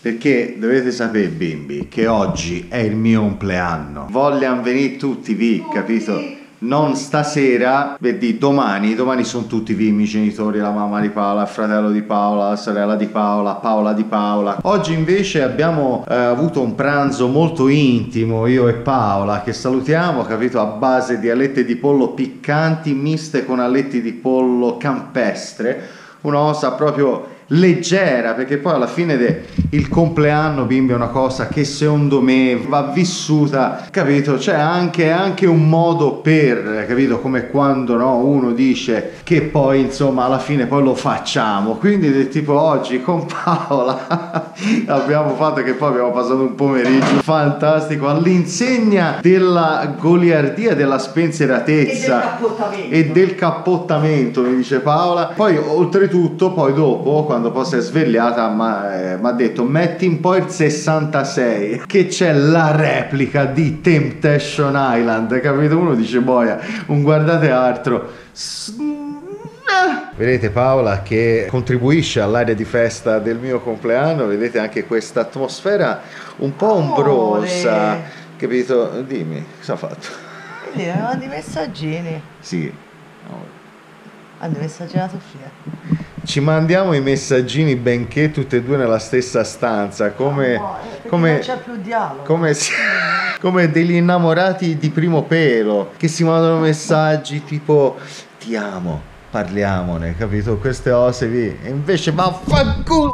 Perché dovete sapere, bimbi, che oggi è il mio compleanno. Vogliano venire tutti vi, capito? Non stasera, vedi, domani sono tutti vi, i miei genitori, la mamma di Paola, il fratello di Paola, la sorella di Paola, Paola di Paola. Oggi invece abbiamo avuto un pranzo molto intimo, io e Paola, che salutiamo, capito, a base di alette di pollo piccanti miste con aletti di pollo campestre, una cosa proprio leggera, perché poi alla fine il compleanno, bimbi, è una cosa che secondo me va vissuta, capito? C'è anche un modo per, capito? Come quando, no, uno dice che poi insomma alla fine poi lo facciamo, quindi del tipo oggi con Paola abbiamo fatto, che poi abbiamo passato un pomeriggio fantastico all'insegna della goliardia, della spensieratezza e del cappottamento, mi dice Paola. Poi oltretutto, poi dopo, quando poi si è svegliata, mi ha detto metti un po' il 66, che c'è la replica di Temptation Island, capito? Uno dice boia, un guardate altro. Vedete Paola che contribuisce all'aria di festa del mio compleanno, vedete anche questa atmosfera un po' ombrosa, capito? Dimmi, cosa ha fatto? Erano dei messaggini. Sì. Hanno messaggiato Sofia. Ci mandiamo i messaggini benché tutte e due nella stessa stanza, come non c'è più dialogo. Come degli innamorati di primo pelo che si mandano messaggi tipo ti amo, parliamone, capito? Queste cose lì. E invece vaffanculo.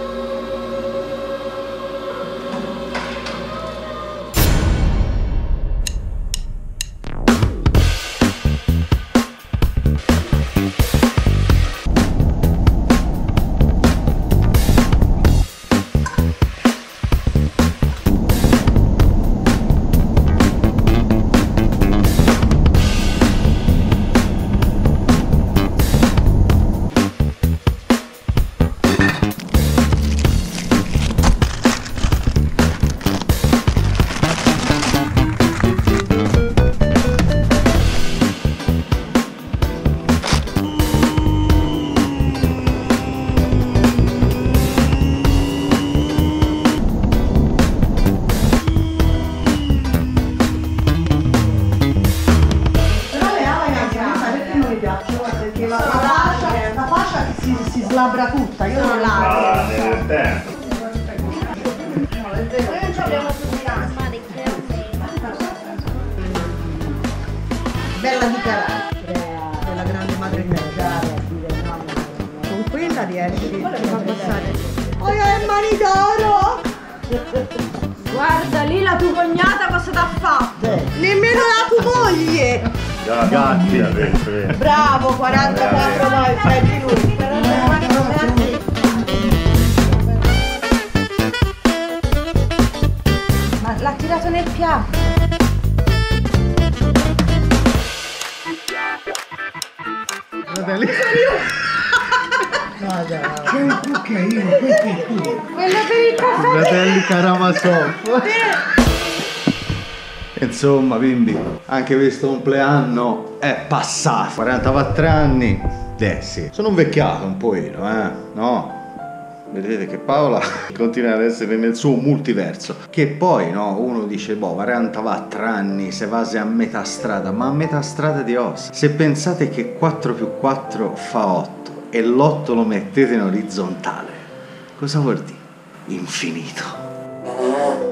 Si slabra tutta, io non la bella di carattere, della grande madre terra. Con quella riesci a passare. Oh, è mani d'oro! Guarda lì la tua cognata cosa t'ha fatto? Nemmeno la tua moglie! Gatti adesso. Bravo, 44 mai, fai di lui. Ma l'ha tirato nel piatto. Fratelli. C'è un cucchiaino, questo è tuo. Quello per il caffè. Fratelli Karamazov. Insomma, bimbi, anche questo compleanno è passato. 44 anni. Sì. Sono invecchiato un pochino, no? Vedete che Paola continua ad essere nel suo multiverso. Che poi, no, uno dice, boh, 44 anni, se vasi a metà strada. Ma a metà strada di ossa. Se pensate che 4 più 4 fa 8 e l'8 lo mettete in orizzontale, cosa vuol dire? Infinito.